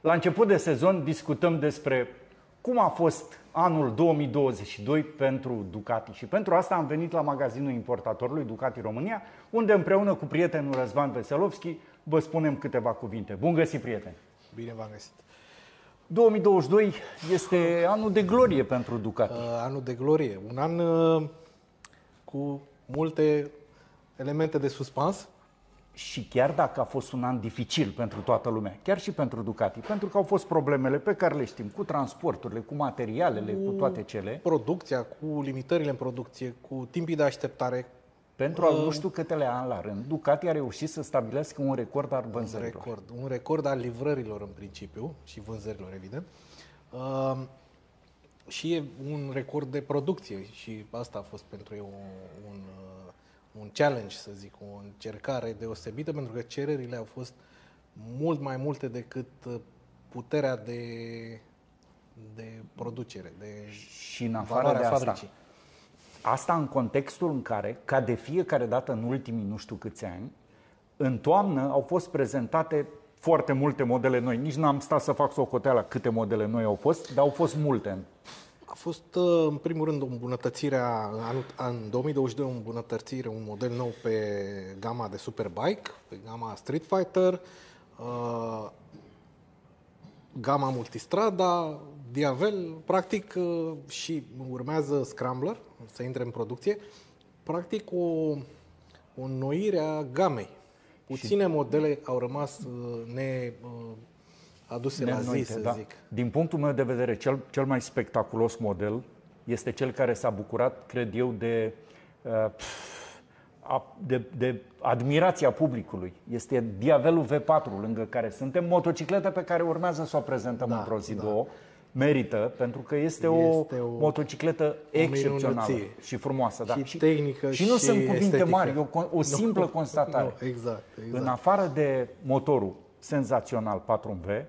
La început de sezon discutăm despre cum a fost anul 2022 pentru Ducati și pentru asta am venit la magazinul importatorului Ducati România, unde împreună cu prietenul Răzvan Veselovski vă spunem câteva cuvinte. Bun găsit, prieteni! Bine v-am găsit! 2022 este anul de glorie pentru Ducati. Anul de glorie, un an cu multe elemente de suspans. Și chiar dacă a fost un an dificil pentru toată lumea, chiar și pentru Ducati, pentru că au fost problemele pe care le știm, cu transporturile, cu materialele, cu toate cele. Producția, cu limitările în producție, cu timpii de așteptare. Pentru al nu știu câtele ani la rând, Ducati a reușit să stabilească un record al vânzărilor. Un record al livrărilor în principiu și vânzărilor, evident. Și e un record de producție și asta a fost pentru ei un challenge, să zic, o încercare deosebită, pentru că cererile au fost mult mai multe decât puterea de producere, și în afară de asta, asta în contextul în care, ca de fiecare dată în ultimii nu știu câți ani, în toamnă au fost prezentate foarte multe modele noi. Nici n-am stat să fac socoteala câte modele noi au fost, dar au fost multe. A fost, în primul rând, o îmbunătățire, în 2022, o îmbunătățire, un model nou pe gama de Superbike, pe gama Street Fighter, gama Multistrada, Diavel, practic, și urmează Scrambler, să intre în producție, practic o înnoire a gamei. Puține modele au rămas aduse la zi, să zic. Din punctul meu de vedere, cel mai spectaculos model este cel care s-a bucurat, cred eu, de admirația publicului. Este Diavelul V4, lângă care suntem, motocicletă pe care urmează să o prezentăm într-o zi, două. Merită, pentru că este o motocicletă excepțională și frumoasă. Și tehnică și nu sunt cuvinte estetică mari, o simplă constatare. Exact. În afară de motorul senzațional 4V,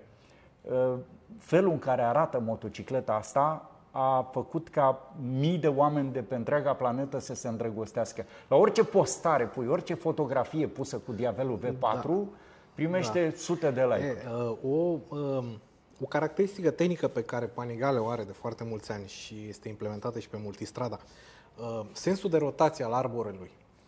felul în care arată motocicleta asta a făcut ca mii de oameni de pe întreaga planetă să se îndrăgostească. La orice postare pui, orice fotografie pusă cu Diavelul V4, primește sute de like-uri. O caracteristică tehnică pe care Panigale o are de foarte mulți ani și este implementată și pe Multistrada, sensul de rotație al arborelui,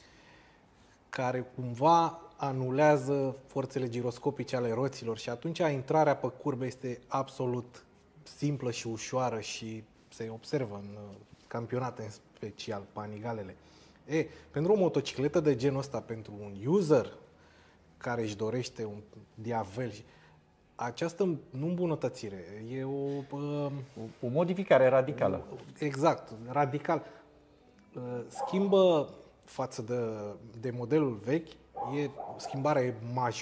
care cumva anulează forțele giroscopice ale roților și atunci intrarea pe curbe este absolut simplă și ușoară și se observă în campionate, în special Panigalele. Pentru o motocicletă de genul ăsta, pentru un user care își dorește un Diavel, această nu îmbunătățire, e o modificare radicală. Exact, radical. Schimbă față de modelul vechi, e o schimbare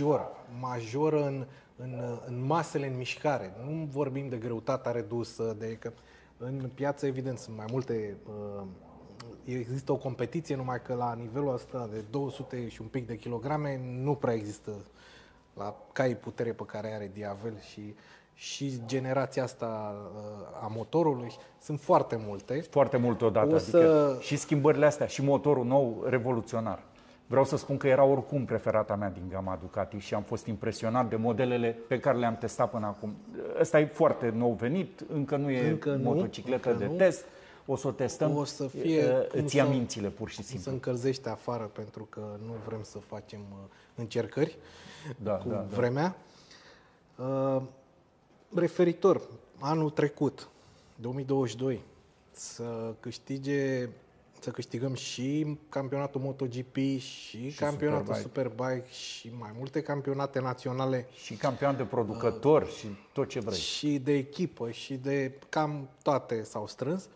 majoră în masele în mișcare. Nu vorbim de greutatea redusă, că în piață, evident, sunt mai multe, există o competiție, numai că la nivelul ăsta de 200 și un pic de kilograme nu prea există la caii putere pe care are Diavel și generația asta a motorului. Sunt foarte multe. Foarte multe odată. Adică și schimbările astea, și motorul nou revoluționar. Vreau să spun că era oricum preferata mea din gama Ducati și am fost impresionat de modelele pe care le-am testat până acum. Ăsta e foarte nou venit, încă nu e motocicletă de test. O să o testăm, o să fie îți ia mințile pur și simplu. Să încălzește afară pentru că nu vrem să facem încercări cu vremea. Referitor, anul trecut, 2022, să câștigăm și campionatul MotoGP și campionatul Superbike și mai multe campionate naționale. Și campionat de producători și tot ce vrei. Și de echipă și de cam toate s-au strâns.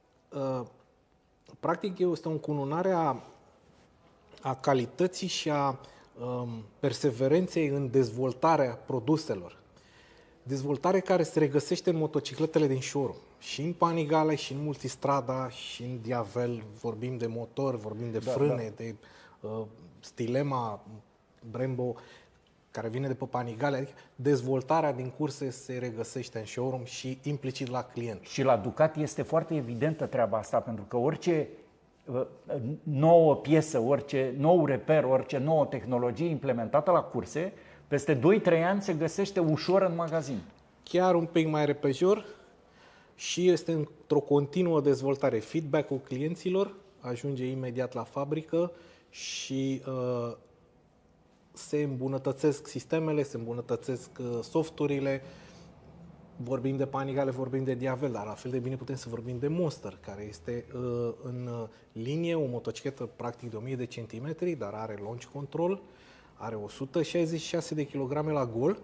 Practic este o încununare a calității și a perseverenței în dezvoltarea produselor. Dezvoltare care se regăsește în motocicletele din showroom. Și în Panigale, și în Multistrada, și în Diavel. Vorbim de motor, vorbim de frâne, de stilema Brembo, care vine de pe Panigale. Adică dezvoltarea din curse se regăsește în showroom și implicit la client. Și la Ducati este foarte evidentă treaba asta, pentru că orice nouă piesă, orice nou reper, orice nouă tehnologie implementată la curse, peste 2-3 ani se găsește ușor în magazin. chiar un pic mai repejor și este într-o continuă dezvoltare. Feedback-ul clienților ajunge imediat la fabrică și se îmbunătățesc sistemele, se îmbunătățesc softurile. Vorbim de Panigale, vorbim de Diavel, dar la fel de bine putem să vorbim de Monster, care este în linie, o motocicletă practic de 1000 de centimetri, dar are launch control, are 166 de kilograme la gol.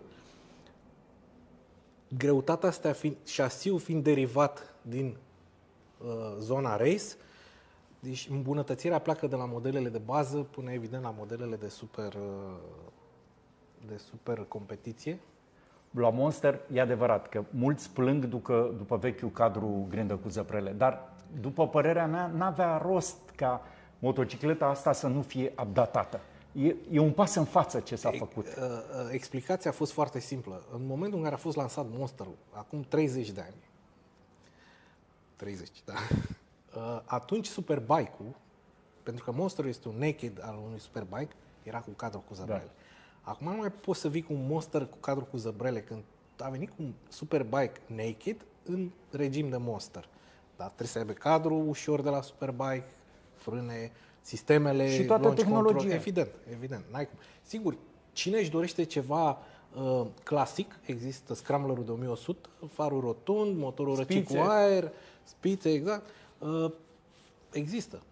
Greutatea asta șasiul fiind derivat din zona race, deci îmbunătățirea pleacă de la modelele de bază până evident la modelele de super competiție. La Monster e adevărat că mulți plâng după vechiul cadru grindă cu zăprele, dar după părerea mea n-avea rost ca motocicleta asta să nu fie updatată. E un pas în față ce s-a făcut. Explicația a fost foarte simplă. În momentul în care a fost lansat Monster-ul, acum 30 de ani, 30, da, atunci Superbike-ul, pentru că Monster este un naked al unui Superbike, era cu cadru cu zăbrele. Da. Acum nu mai poți să vii cu un Monster cu cadru cu zăbrele când a venit cu un Superbike naked în regim de Monster. Dar trebuie să aibă cadru ușor de la Superbike, frâne, sistemele, și toată tehnologia. Control. Evident, n-ai cum. Sigur, cine își dorește ceva clasic, există scramblerul de 1100, farul rotund, motorul răcit cu aer, spițe, exact. Există.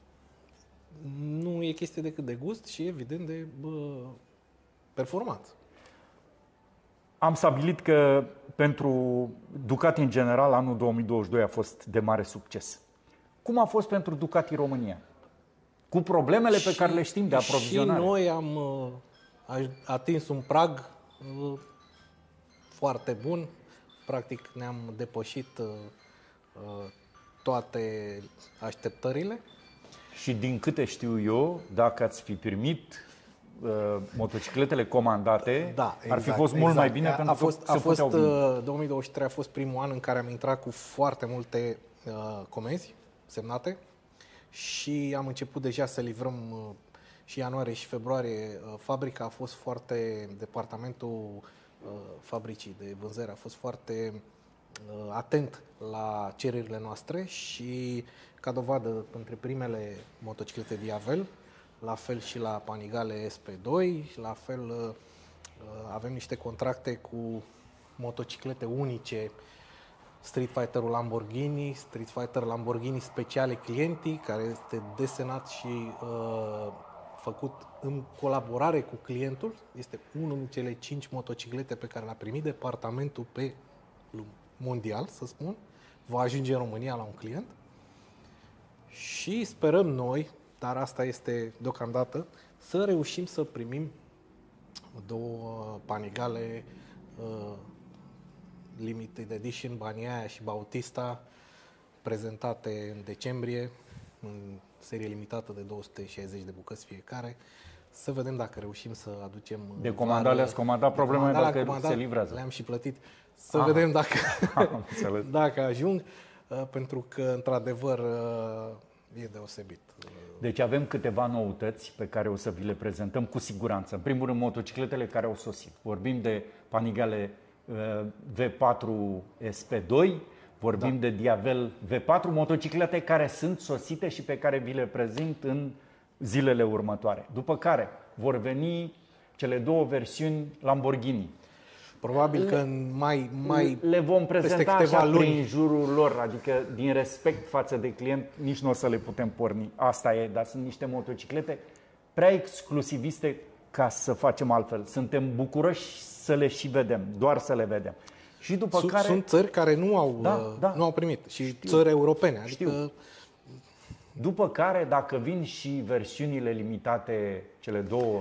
Nu e chestie decât de gust și evident de performanță. Am stabilit că pentru Ducati în general anul 2022 a fost de mare succes. Cum a fost pentru Ducati România? Cu problemele pe care le știm de aprovizionare. Și noi am atins un prag foarte bun. Practic ne-am depășit toate așteptările. Și din câte știu eu, dacă ați fi primit motocicletele comandate, da, exact, ar fi fost mult mai bine pentru că 2023 a fost primul an în care am intrat cu foarte multe comenzi semnate și am început deja să livrăm și ianuarie și februarie. Fabrica a fost departamentul fabricii de vânzări a fost foarte atent la cererile noastre și ca dovadă între primele motociclete Diavel, la fel și la Panigale SP2, la fel avem niște contracte cu motociclete unice, Street Fighter-ul Lamborghini, Street Fighter Lamborghini speciale clientii, care este desenat și făcut în colaborare cu clientul. Este unul din cele 5 motociclete pe care le-a primit departamentul pe mondial, să spun. Va ajunge în România la un client. Și sperăm noi, dar asta este deocamdată, să reușim să primim 2 Panigale Limited Edition, Baniaia și Bautista, prezentate în decembrie, în serie limitată de 260 de bucăți fiecare. Să vedem dacă reușim să aducem... De comandare le-ați comandat, problema dacă se livrează. Le-am și plătit. Să vedem dacă ajung, pentru că, într-adevăr, e deosebit. Deci avem câteva noutăți pe care o să vi le prezentăm cu siguranță. În primul rând, motocicletele care au sosit. Vorbim de Panigale V4 SP2, vorbim de Diavel V4, motociclete care sunt sosite și pe care vi le prezint în zilele următoare. După care vor veni cele 2 versiuni Lamborghini. Probabil că în mai le vom prezenta așa luni prin jurul lor, adică din respect față de client, nici nu o să le putem porni. Asta e, dar sunt niște motociclete prea exclusiviste ca să facem altfel. Suntem bucuroși să le și vedem, doar să le vedem. Și după care... Sunt țări care nu au primit și țări europene. Adică... După care, dacă vin și versiunile limitate, cele 2...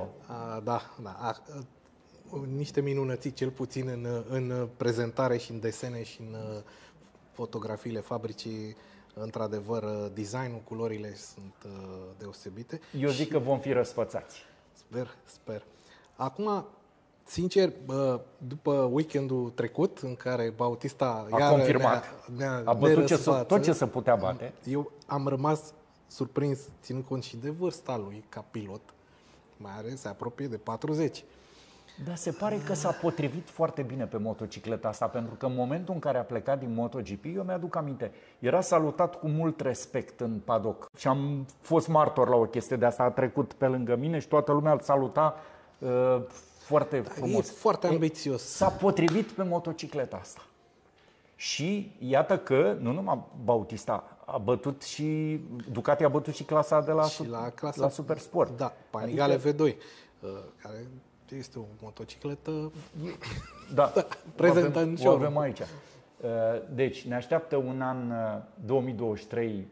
Niște minunății, cel puțin în prezentare și în desene și în fotografiile fabricii. Într-adevăr, designul, culorile sunt deosebite. Eu zic că vom fi răsfățați. Sper. Acum, sincer, după weekendul trecut, în care Bautista a confirmat, a bătut tot ce se putea bate, eu am rămas surprins, ținând cont și de vârsta lui ca pilot, mai ales se apropie de 40. Dar se pare că s-a potrivit foarte bine pe motocicleta asta, pentru că în momentul în care a plecat din MotoGP, eu mi-aduc aminte, era salutat cu mult respect în paddock și am fost martor la o chestie de asta, a trecut pe lângă mine și toată lumea îl saluta foarte frumos. E foarte ambițios. S-a potrivit pe motocicleta asta. Și iată că, nu numai Bautista, a bătut și Ducati a bătut și clasa de la Supersport. Da, Panigale adică, V2, care este o motocicletă prezentă în show. O avem aici. Deci, ne așteaptă un an 2023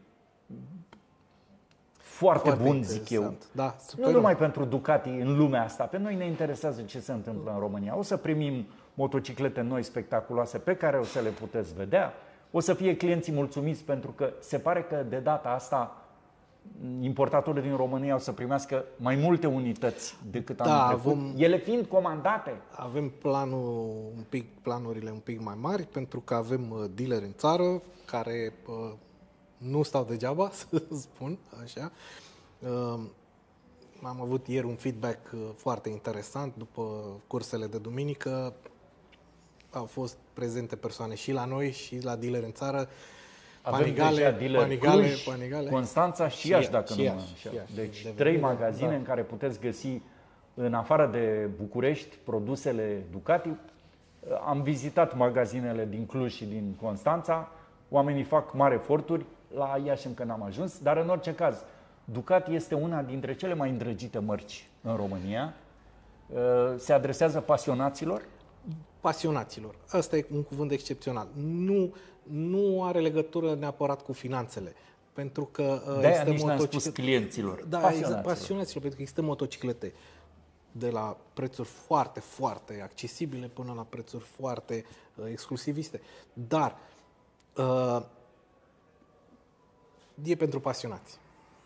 foarte bun, zic eu. Da, nu numai pentru Ducati în lumea asta. Pe noi ne interesează ce se întâmplă în România. O să primim motociclete noi spectaculoase pe care o să le puteți vedea. O să fie clienții mulțumiți pentru că se pare că de data asta importatorii din România o să primească mai multe unități decât anul trecut. Ele fiind comandate. Avem planurile un pic mai mari pentru că avem dealeri în țară care nu stau degeaba, să spun așa. Am avut ieri un feedback foarte interesant după cursele de duminică. Au fost prezente persoane și la noi și la dealeri în țară. Panigale, Constanța și Iași, dacă nu mă înșel. Deci 3 magazine în care puteți găsi, în afară de București, produsele Ducati. Am vizitat magazinele din Cluj și din Constanța. Oamenii fac mari eforturi. La Iași încă n-am ajuns, dar în orice caz, Ducati este una dintre cele mai îndrăgite mărci în România. Se adresează pasionaților. Pasionaților. Asta e un cuvânt excepțional. Nu are legătură neapărat cu finanțele. Pentru că de-aia nici n-am spus clienților. Da, pasionaților, pentru că există motociclete de la prețuri foarte, foarte accesibile până la prețuri foarte exclusiviste. Dar e pentru pasionați.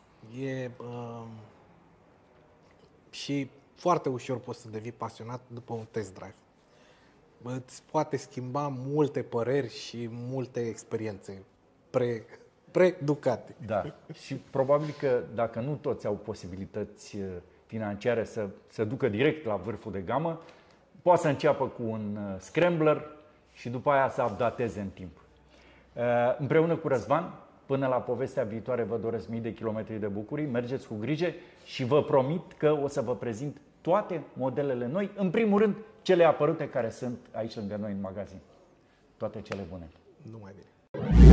Și foarte ușor poți să devii pasionat după un test drive. Îți poate schimba multe păreri și multe experiențe pre-Ducati. Da. Și probabil că dacă nu toți au posibilități financiare să se ducă direct la vârful de gamă, poate să înceapă cu un scrambler și după aia să updateze în timp. Împreună cu Răzvan, până la povestea viitoare, vă doresc mii de kilometri de bucurii, mergeți cu grijă și vă promit că o să vă prezint toate modelele noi, în primul rând cele apărute care sunt aici lângă noi în magazin. Toate cele bune. Numai bine.